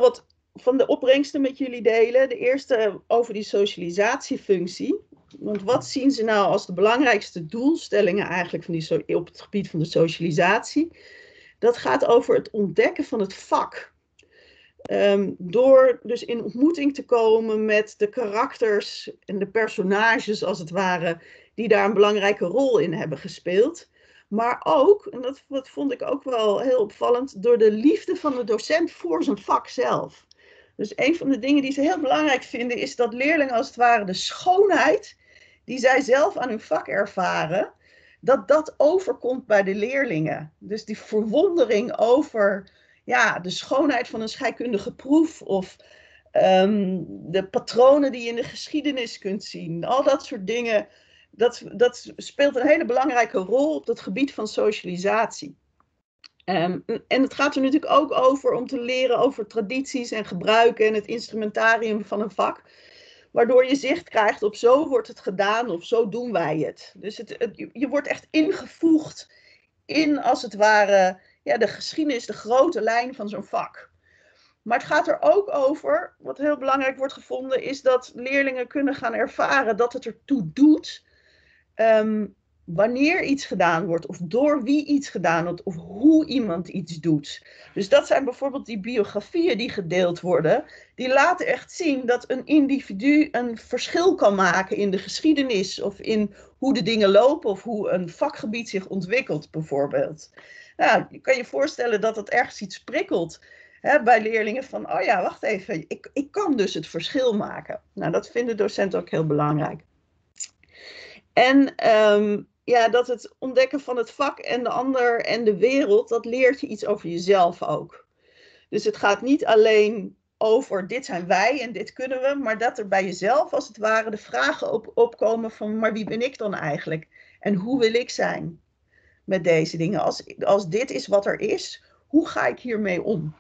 van de opbrengsten met jullie delen. De eerste over die socialisatiefunctie. Want wat zien ze nou als de belangrijkste doelstellingen eigenlijk van die so- op het gebied van de socialisatie? Dat gaat over het ontdekken van het vak. Um, door dus in ontmoeting te komen met de karakters en de personages als het ware, die daar een belangrijke rol in hebben gespeeld. Maar ook, en dat, dat vond ik ook wel heel opvallend, door de liefde van de docent voor zijn vak zelf. Dus een van de dingen die ze heel belangrijk vinden is dat leerlingen als het ware de schoonheid die zij zelf aan hun vak ervaren, dat dat overkomt bij de leerlingen. Dus die verwondering over ja, de schoonheid van een scheikundige proef of um, de patronen die je in de geschiedenis kunt zien. Al dat soort dingen, dat, dat speelt een hele belangrijke rol op het gebied van socialisatie. Um, en het gaat er natuurlijk ook over om te leren over tradities en gebruiken en het instrumentarium van een vak. Waardoor je zicht krijgt op zo wordt het gedaan of zo doen wij het. Dus het, het, je wordt echt ingevoegd in als het ware ja, de geschiedenis, de grote lijn van zo'n vak. Maar het gaat er ook over, wat heel belangrijk wordt gevonden, is dat leerlingen kunnen gaan ervaren dat het ertoe doet um, wanneer iets gedaan wordt, of door wie iets gedaan wordt, of hoe iemand iets doet. Dus dat zijn bijvoorbeeld die biografieën die gedeeld worden, die laten echt zien dat een individu een verschil kan maken in de geschiedenis, of in hoe de dingen lopen, of hoe een vakgebied zich ontwikkelt, bijvoorbeeld. Nou, je kan je voorstellen dat dat ergens iets prikkelt hè, bij leerlingen van, oh ja, wacht even, ik, ik kan dus het verschil maken. Nou, dat vinden docenten ook heel belangrijk. En um, ja, dat het ontdekken van het vak en de ander en de wereld, dat leert je iets over jezelf ook. Dus het gaat niet alleen over dit zijn wij en dit kunnen we, maar dat er bij jezelf als het ware de vragen op, opkomen van, maar wie ben ik dan eigenlijk? En hoe wil ik zijn met deze dingen? Als, als dit is wat er is, hoe ga ik hiermee om?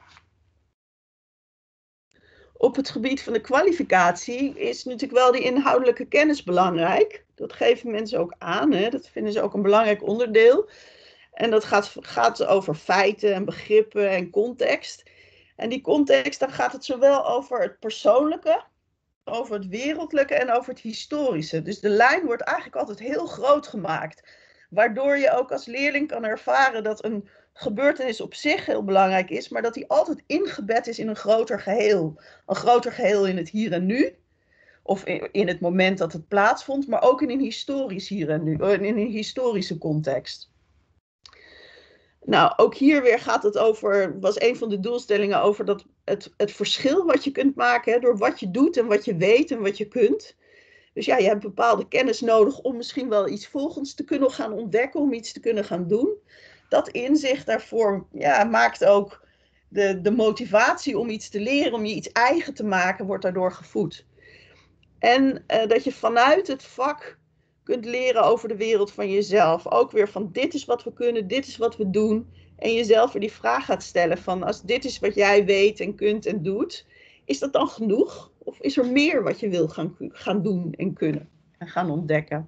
Op het gebied van de kwalificatie is natuurlijk wel die inhoudelijke kennis belangrijk. Dat geven mensen ook aan, hè? Dat vinden ze ook een belangrijk onderdeel. En dat gaat, gaat over feiten en begrippen en context. En die context, dan gaat het zowel over het persoonlijke, over het wereldlijke en over het historische. Dus de lijn wordt eigenlijk altijd heel groot gemaakt. Waardoor je ook als leerling kan ervaren dat een gebeurtenis op zich heel belangrijk is, maar dat die altijd ingebed is in een groter geheel. Een groter geheel in het hier en nu, of in het moment dat het plaatsvond, maar ook in een historisch hier en nu, in een historische context. Nou, ook hier weer gaat het over, was een van de doelstellingen over dat het, het verschil wat je kunt maken hè, door wat je doet en wat je weet en wat je kunt. Dus ja, je hebt bepaalde kennis nodig om misschien wel iets volgens te kunnen gaan ontdekken, om iets te kunnen gaan doen. Dat inzicht daarvoor ja, maakt ook de, de motivatie om iets te leren, om je iets eigen te maken, wordt daardoor gevoed. En uh, dat je vanuit het vak kunt leren over de wereld van jezelf. Ook weer van dit is wat we kunnen, dit is wat we doen. En jezelf weer die vraag gaat stellen van als dit is wat jij weet en kunt en doet, is dat dan genoeg? Of is er meer wat je wil gaan, gaan doen en kunnen en gaan ontdekken?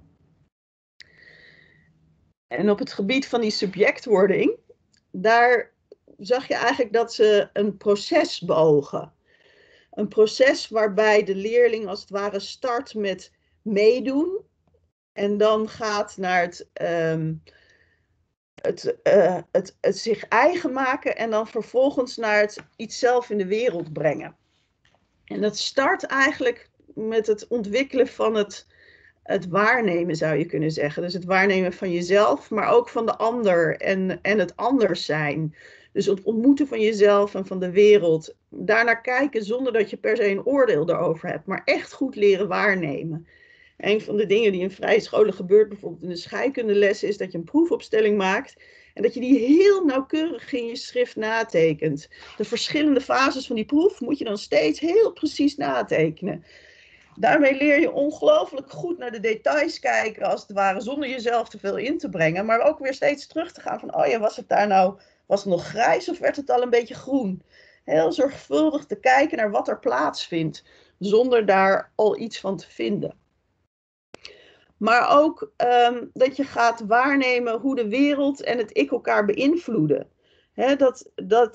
En op het gebied van die subjectwording, daar zag je eigenlijk dat ze een proces beogen. Een proces waarbij de leerling als het ware start met meedoen. En dan gaat naar het, um, het, uh, het, het zich eigen maken en dan vervolgens naar het iets zelf in de wereld brengen. En dat start eigenlijk met het ontwikkelen van het, het waarnemen, zou je kunnen zeggen. Dus het waarnemen van jezelf, maar ook van de ander en, en het anders zijn. Dus het ontmoeten van jezelf en van de wereld. Daarnaar kijken zonder dat je per se een oordeel erover hebt, maar echt goed leren waarnemen. Een van de dingen die in vrije scholen gebeurt, bijvoorbeeld in de scheikundeles, is dat je een proefopstelling maakt en dat je die heel nauwkeurig in je schrift natekent. De verschillende fases van die proef moet je dan steeds heel precies natekenen. Daarmee leer je ongelooflijk goed naar de details kijken, als het ware, zonder jezelf te veel in te brengen. Maar ook weer steeds terug te gaan van, oh ja, was het daar nou, was het nog grijs of werd het al een beetje groen? Heel zorgvuldig te kijken naar wat er plaatsvindt, zonder daar al iets van te vinden. Maar ook um, dat je gaat waarnemen hoe de wereld en het ik elkaar beïnvloeden. He, dat, dat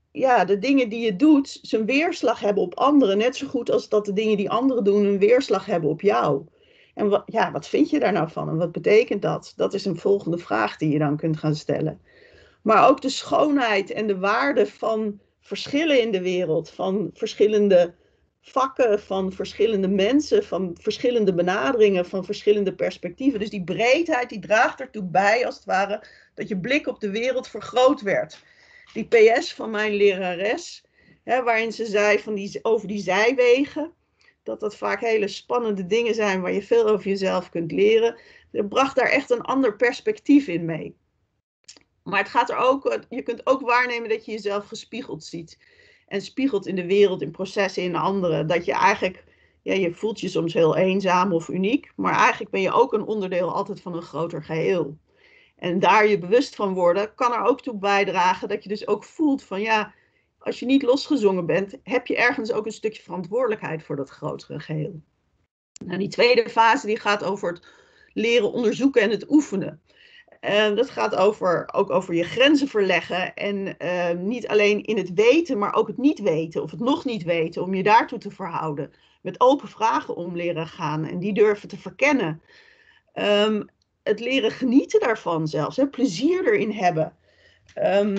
ja, de dingen die je doet zijn weerslag hebben op anderen. Net zo goed als dat de dingen die anderen doen een weerslag hebben op jou. En wat, ja, wat vind je daar nou van en wat betekent dat? Dat is een volgende vraag die je dan kunt gaan stellen. Maar ook de schoonheid en de waarde van verschillen in de wereld. Van verschillende vakken, van verschillende mensen, van verschillende benaderingen, van verschillende perspectieven. Dus die breedheid die draagt ertoe bij, als het ware, dat je blik op de wereld vergroot werd. Die P S van mijn lerares, hè, waarin ze zei van die, over die zijwegen, dat dat vaak hele spannende dingen zijn waar je veel over jezelf kunt leren. Er bracht daar echt een ander perspectief in mee. Maar het gaat er ook, je kunt ook waarnemen dat je jezelf gespiegeld ziet. En spiegelt in de wereld, in processen, in anderen. Dat je eigenlijk, ja, je voelt je soms heel eenzaam of uniek. Maar eigenlijk ben je ook een onderdeel altijd van een groter geheel. En daar je bewust van worden, kan er ook toe bijdragen dat je dus ook voelt van ja, als je niet losgezongen bent, heb je ergens ook een stukje verantwoordelijkheid voor dat grotere geheel. Nou, die tweede fase die gaat over het leren onderzoeken en het oefenen. Uh, dat gaat over, ook over je grenzen verleggen en uh, niet alleen in het weten, maar ook het niet weten of het nog niet weten, om je daartoe te verhouden. Met open vragen om leren gaan en die durven te verkennen. Um, het leren genieten daarvan zelfs, hè, plezier erin hebben. Um,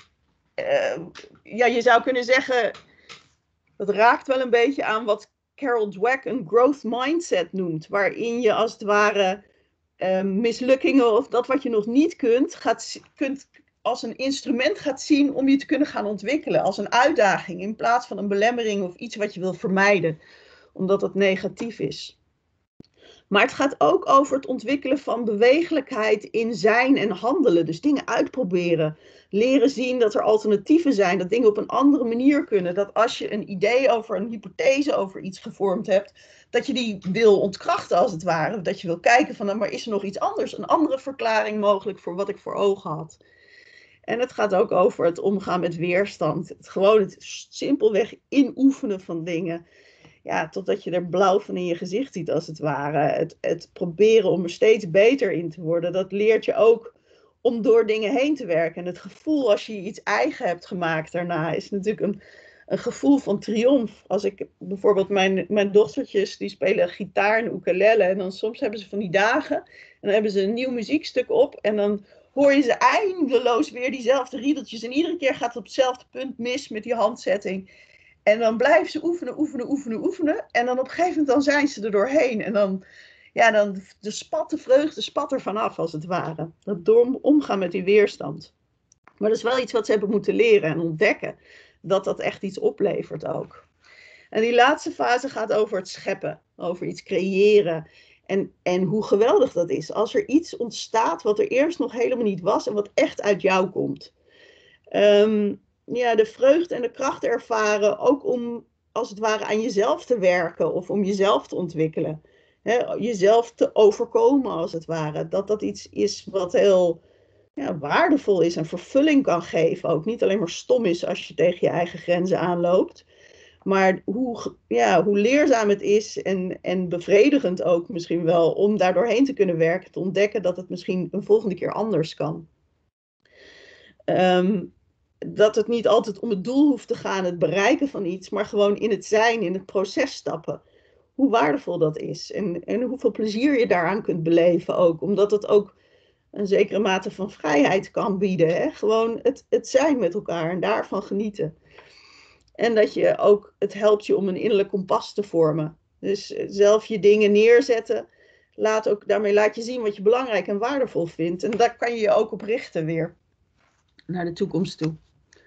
uh, ja, je zou kunnen zeggen, dat raakt wel een beetje aan wat Carol Dweck een growth mindset noemt, waarin je als het ware uh, mislukkingen of dat wat je nog niet kunt, gaat, kunt als een instrument gaat zien om je te kunnen gaan ontwikkelen, als een uitdaging in plaats van een belemmering of iets wat je wil vermijden, omdat het negatief is. Maar het gaat ook over het ontwikkelen van bewegelijkheid in zijn en handelen. Dus dingen uitproberen. Leren zien dat er alternatieven zijn. Dat dingen op een andere manier kunnen. Dat als je een idee over een hypothese over iets gevormd hebt, dat je die wil ontkrachten als het ware. Dat je wil kijken van, nou, maar is er nog iets anders? Een andere verklaring mogelijk voor wat ik voor ogen had. En het gaat ook over het omgaan met weerstand. Het gewoon het simpelweg inoefenen van dingen. Ja, totdat je er blauw van in je gezicht ziet, als het ware. Het, het proberen om er steeds beter in te worden, dat leert je ook om door dingen heen te werken. En het gevoel als je iets eigen hebt gemaakt daarna, is natuurlijk een, een gevoel van triomf. Als ik bijvoorbeeld mijn, mijn dochtertjes, die spelen gitaar en ukulele. En dan soms hebben ze van die dagen, en dan hebben ze een nieuw muziekstuk op. En dan hoor je ze eindeloos weer diezelfde riedeltjes. En iedere keer gaat het op hetzelfde punt mis met die handzetting. En dan blijven ze oefenen, oefenen, oefenen, oefenen. En dan op een gegeven moment dan zijn ze er doorheen. En dan, ja, dan de spat de vreugde spat er vanaf, als het ware. Dat door omgaan met die weerstand. Maar dat is wel iets wat ze hebben moeten leren en ontdekken. Dat dat echt iets oplevert ook. En die laatste fase gaat over het scheppen. Over iets creëren. En, en hoe geweldig dat is. Als er iets ontstaat wat er eerst nog helemaal niet was. En wat echt uit jou komt. Um, ja, de vreugde en de kracht ervaren, ook om als het ware aan jezelf te werken of om jezelf te ontwikkelen. He, jezelf te overkomen als het ware. Dat dat iets is wat heel ja, waardevol is en vervulling kan geven. Ook niet alleen maar stom is als je tegen je eigen grenzen aanloopt. Maar hoe, ja, hoe leerzaam het is en, en bevredigend ook misschien wel om daar doorheen te kunnen werken. Te ontdekken dat het misschien een volgende keer anders kan. Um, dat het niet altijd om het doel hoeft te gaan, het bereiken van iets, maar gewoon in het zijn, in het proces stappen. Hoe waardevol dat is en, en hoeveel plezier je daaraan kunt beleven ook. Omdat het ook een zekere mate van vrijheid kan bieden. Hè? Gewoon het, het zijn met elkaar en daarvan genieten. En dat je ook, het helpt je om een innerlijk kompas te vormen. Dus zelf je dingen neerzetten. Laat ook, daarmee laat je zien wat je belangrijk en waardevol vindt. En daar kan je je ook op richten weer. Naar de toekomst toe.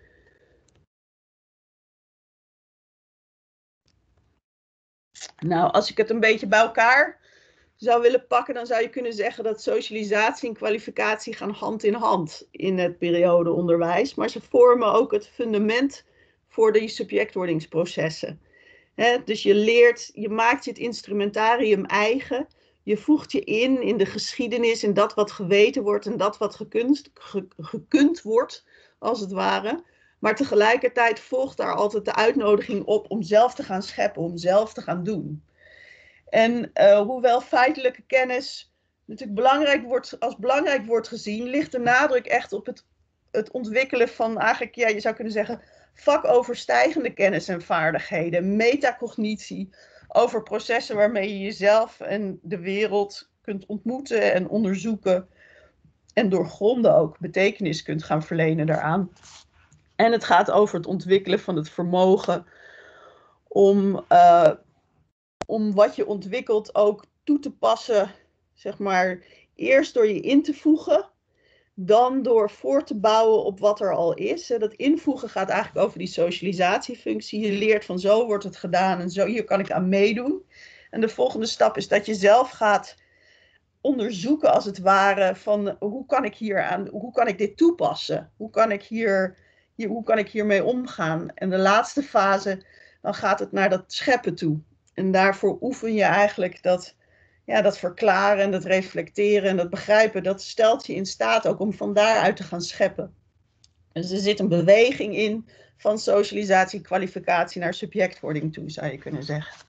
Nou, als ik het een beetje bij elkaar zou willen pakken, dan zou je kunnen zeggen dat socialisatie en kwalificatie gaan hand in hand in het periodeonderwijs. Maar ze vormen ook het fundament voor die subjectwordingsprocessen. He, dus je leert, je maakt je het instrumentarium eigen. Je voegt je in in de geschiedenis, in dat wat geweten wordt en dat wat gekunst, ge, gekund wordt, als het ware. Maar tegelijkertijd volgt daar altijd de uitnodiging op om zelf te gaan scheppen, om zelf te gaan doen. En uh, hoewel feitelijke kennis natuurlijk belangrijk wordt, als belangrijk wordt gezien, ligt de nadruk echt op het, het ontwikkelen van eigenlijk, ja, je zou kunnen zeggen, vakoverstijgende kennis en vaardigheden, metacognitie, over processen waarmee je jezelf en de wereld kunt ontmoeten en onderzoeken en doorgronden ook betekenis kunt gaan verlenen daaraan. En het gaat over het ontwikkelen van het vermogen om, uh, om wat je ontwikkelt ook toe te passen, zeg maar, eerst door je in te voegen, dan door voor te bouwen op wat er al is. Dat invoegen gaat eigenlijk over die socialisatiefunctie. Je leert van zo wordt het gedaan en zo, hier kan ik aan meedoen. En de volgende stap is dat je zelf gaat onderzoeken als het ware van hoe kan ik hier aan, hoe kan ik dit toepassen? Hoe kan ik hier, hier, hoe kan ik hiermee omgaan? En de laatste fase, dan gaat het naar dat scheppen toe. En daarvoor oefen je eigenlijk dat, ja, dat verklaren en dat reflecteren en dat begrijpen. Dat stelt je in staat ook om van daaruit te gaan scheppen. Dus er zit een beweging in van socialisatie, kwalificatie naar subjectwording toe, zou je kunnen zeggen.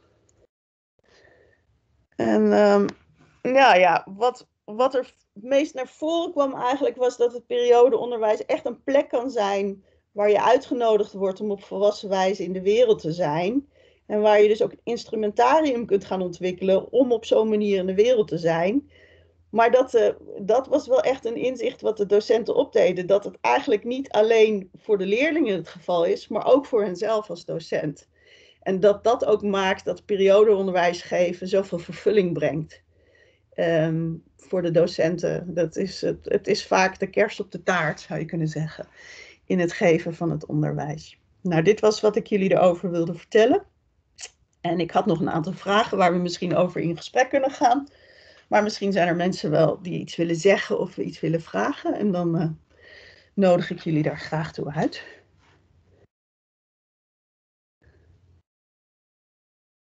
En um, ja, ja wat, wat er het meest naar voren kwam eigenlijk was dat het periodeonderwijs echt een plek kan zijn waar je uitgenodigd wordt om op volwassen wijze in de wereld te zijn. En waar je dus ook het instrumentarium kunt gaan ontwikkelen om op zo'n manier in de wereld te zijn. Maar dat, uh, dat was wel echt een inzicht wat de docenten opdeden. Dat het eigenlijk niet alleen voor de leerlingen het geval is, maar ook voor henzelf als docent. En dat dat ook maakt dat periodeonderwijs geven zoveel vervulling brengt. Um, voor de docenten. Dat is het, het is vaak de kers op de taart, zou je kunnen zeggen, in het geven van het onderwijs. Nou, dit was wat ik jullie erover wilde vertellen. En ik had nog een aantal vragen waar we misschien over in gesprek kunnen gaan. Maar misschien zijn er mensen wel die iets willen zeggen of iets willen vragen. En dan uh, nodig ik jullie daar graag toe uit.